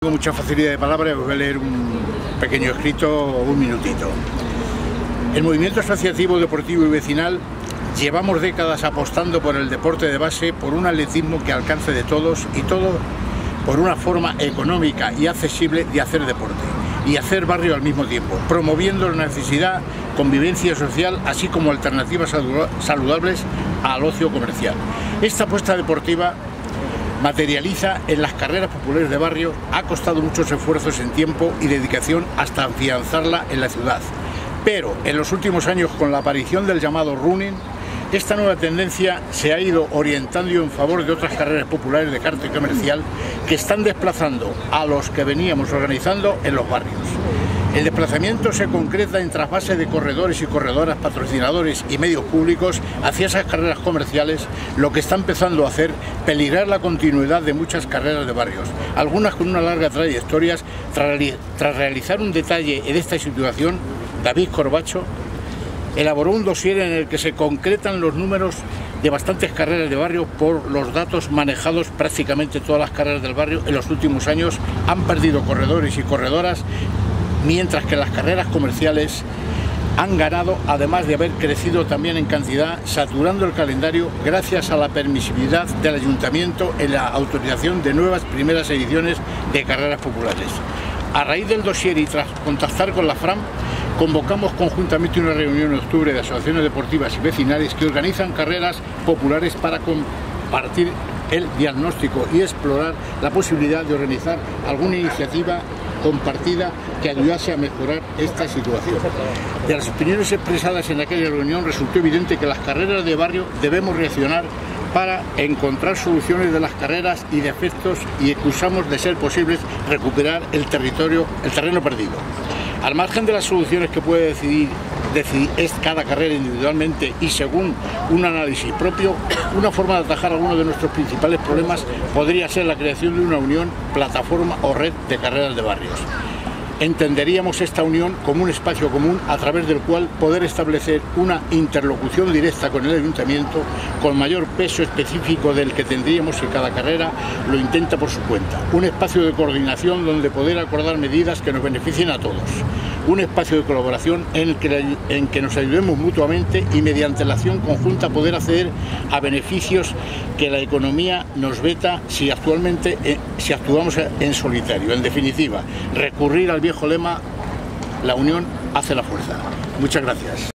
Con mucha facilidad de palabra, os voy a leer un pequeño escrito, un minutito. El movimiento asociativo, deportivo y vecinal llevamos décadas apostando por el deporte de base, por un atletismo que alcance de todos y todo por una forma económica y accesible de hacer deporte y hacer barrio al mismo tiempo, promoviendo la necesidad, convivencia social, así como alternativas saludables al ocio comercial. Esta apuesta deportiva materializa en las carreras populares de barrio, ha costado muchos esfuerzos en tiempo y dedicación hasta afianzarla en la ciudad. Pero en los últimos años, con la aparición del llamado running, esta nueva tendencia se ha ido orientando en favor de otras carreras populares de carácter comercial que están desplazando a los que veníamos organizando en los barrios. El desplazamiento se concreta en trasvase de corredores y corredoras, patrocinadores y medios públicos hacia esas carreras comerciales, lo que está empezando a hacer peligrar la continuidad de muchas carreras de barrios, algunas con una larga trayectoria. Tras realizar un detalle en esta situación, David Corbacho elaboró un dossier en el que se concretan los números de bastantes carreras de barrio por los datos manejados. Prácticamente todas las carreras del barrio en los últimos años han perdido corredores y corredoras, mientras que las carreras comerciales han ganado, además de haber crecido también en cantidad, saturando el calendario gracias a la permisividad del ayuntamiento en la autorización de nuevas primeras ediciones de carreras populares. A raíz del dossier y tras contactar con la FRAM, convocamos conjuntamente una reunión en octubre de asociaciones deportivas y vecinales que organizan carreras populares para compartir el diagnóstico y explorar la posibilidad de organizar alguna iniciativa compartida que ayudase a mejorar esta situación. De las opiniones expresadas en aquella reunión resultó evidente que las carreras de barrio debemos reaccionar para encontrar soluciones de las carreras y defectos, y acusamos de ser posibles recuperar el terreno perdido. Al margen de las soluciones que puede decidir es cada carrera individualmente y según un análisis propio, una forma de atajar algunos de nuestros principales problemas podría ser la creación de una unión, plataforma o red de carreras de barrios. Entenderíamos esta unión como un espacio común a través del cual poder establecer una interlocución directa con el ayuntamiento con mayor peso específico del que tendríamos si cada carrera lo intenta por su cuenta. Un espacio de coordinación donde poder acordar medidas que nos beneficien a todos. Un espacio de colaboración en que nos ayudemos mutuamente y mediante la acción conjunta poder acceder a beneficios que la economía nos veta si actuamos en solitario. En definitiva, recurrir al viejo lema: la unión hace la fuerza. Muchas gracias.